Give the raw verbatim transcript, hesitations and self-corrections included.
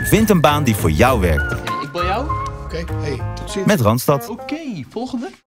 Vind een baan die voor jou werkt. Ik bel jou. Oké, hey, tot ziens. Met Randstad. Oké, volgende.